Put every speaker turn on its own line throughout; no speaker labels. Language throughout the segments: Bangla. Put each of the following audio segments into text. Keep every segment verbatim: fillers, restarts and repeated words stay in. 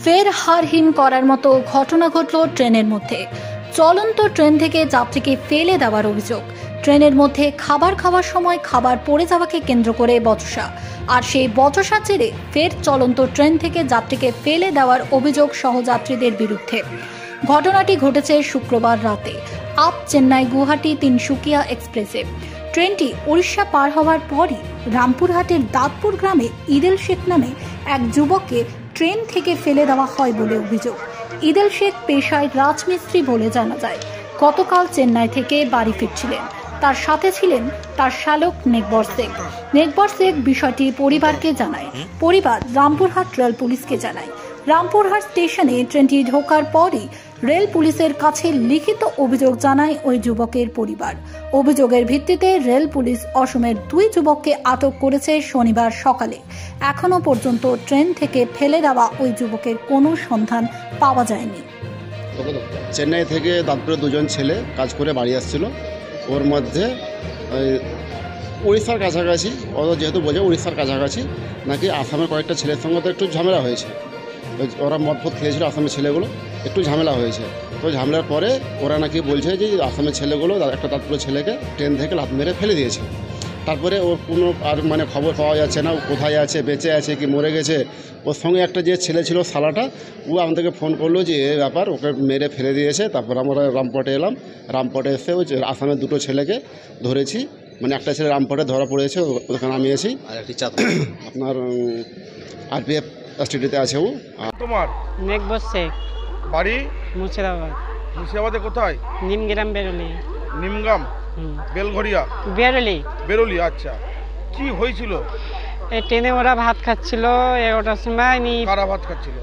ফের হারহীন করার মতো ঘটনা ঘটল ট্রেনের মধ্যে। চলন্ত ট্রেন থেকে যাত্রীকে ফেলে দেওয়ার অভিযোগ। ট্রেনের মধ্যে খাবার খাওয়ার সময় খাবার পড়ে যাওয়াকে কেন্দ্র করে বচসা, আর সেই বচসার জেরে ফের চলন্ত ট্রেন থেকে যাত্রীকে ফেলে দেওয়ার অভিযোগ সহযাত্রীদের বিরুদ্ধে। ঘটনাটি ঘটেছে শুক্রবার রাতে আপ চেন্নাই গুয়াহাটি তিনসুকিয়া এক্সপ্রেসে। ট্রেনটি উড়িষ্যা পার হওয়ার পরই রামপুরহাটের দাঁতপুর গ্রামে ইদেল শেখ নামে এক যুবককে ট্রেন থেকে ফেলে দেওয়া হয় বলে অভিযোগ। ইদেল শেখ পেশায় রাজমিস্ত্রি বলে জানা যায়। গতকাল চেন্নাই থেকে বাড়ি ফিরছিলেন। তার সাথে ছিলেন তার শালক নেকবর শেখ। নেকবর শেখ বিষয়টি পরিবারকে জানায়। পরিবার রামপুরহাট রেল পুলিশকে জানায়। রামপুরহাট স্টেশনে ট্রেনটি ঢোকার পরই রেল পুলিশের কাছে লিখিত অভিযোগ জানায় ওই যুবকের পরিবার। অভিযোগের ভিত্তিতে রেল পুলিশ অসমের দুই যুবককে আটক করেছে শনিবার সকালে। এখনো পর্যন্ত ট্রেন থেকে ফেলে দেওয়া ওই যুবকের কোনো সন্ধান পাওয়া যায়নি।
চেন্নাই থেকে দাঁতপুরে দুজন ছেলে কাজ করে বাড়ি আসছিল। ওর মধ্যে উড়িষ্যার কাছাকাছি, ওরা যেহেতু বোঝে উড়িষ্যার কাছাকাছি, নাকি আসামের কয়েকটা ছেলের সঙ্গে তো একটু ঝামেলা হয়েছে। ওরা মদ ফদ খেয়েছিল আসামের ছেলেগুলো, একটু ঝামেলা হয়েছে। তো ঝামেলার পরে ওরা নাকি বলছে যে আসামের ছেলেগুলো একটা দাঁতপুরের ছেলেকে ট্রেন থেকে লাথ মেরে ফেলে দিয়েছে। তারপরে ওর কোনো আর মানে খবর পাওয়া যাচ্ছে না, ও কোথায় আছে, বেঁচে আছে কি মরে গেছে। ওর সঙ্গে একটা যে ছেলে ছিল সালাটা, ও আমাদেরকে ফোন করলো যে এই ব্যাপার, ওকে মেরে ফেলে দিয়েছে। তারপর আমরা রামপুরহাটে এলাম। রামপুরহাটে এসে ওই আসামের দুটো ছেলেকে ধরেছি। মানে একটা ছেলে রামপুরহাটে ধরা পড়েছে, ওখানে নামিয়েছি। আর একটি আপনার আরপিএফ স্টেডিতে আছে। ও
তোমার
নেকবর শেখ,
বাড়ি
মুর্শিদাবাদ।
মুর্শিদাবাদে কোথায়?
নিমগ্রাম, বেরোলি।
নিমগ্রাম, বেলঘরিয়া,
বেরোলি
বেরোলি। আচ্ছা, কি হয়েছিল?
এই ট্রেনে ওরা ভাত খাচ্ছিল এগারোটার সময়। নি
কারা ভাত খাচ্ছিল?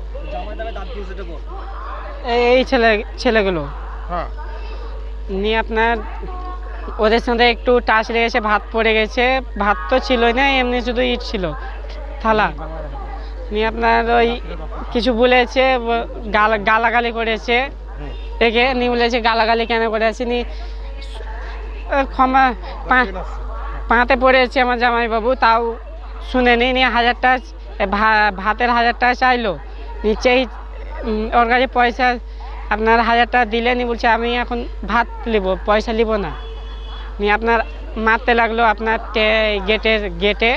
এই ছেলে ছেলেগুলো।
হ্যাঁ,
নিয়ে আপনার ওদের সঙ্গে একটু টাচ লেগেছে, ভাত পড়ে গেছে। ভাত তো ছিলই না, এমনি শুধু ইট ছিল থালা। নিয়ে আপনার ওই কিছু বলেছে, গালা গালাগালি করেছে একে। নিয়ে বলেছে গালাগালি কেন করেছে, নি ক্ষমা পাঁতে পড়েছে আমার জামাইবাবু, তাও শুনেনি। নিয়ে হাজারটা ভাতের হাজার টাকা চাইলো। নিচেই ওর কাছে পয়সা আপনার হাজার টাকা দিলে, নি বলছে আমি এখন ভাত নিব, পয়সা নিব না। নিয়ে আপনার মারতে লাগলো আপনার গেটের গেটে।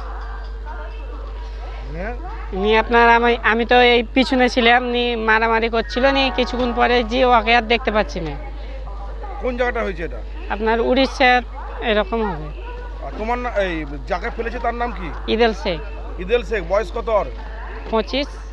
নিয়ে আপনার আমি আমি তো এই পিছনে ছিলাম। নিয়ে মারামারি করছিল। নিয়ে কিছুক্ষণ পরে যে ওকে আর দেখতে পাচ্ছি না।
কোন জায়গাটা হয়েছে এটা?
আপনার উড়িষ্যা এরকম হবে।
তোমার এই যাকে ফেলেছে তার নাম কি?
ইদেল শেখ।
ইদেল শেখ, বয়স কত ওর?
পঁচিশ।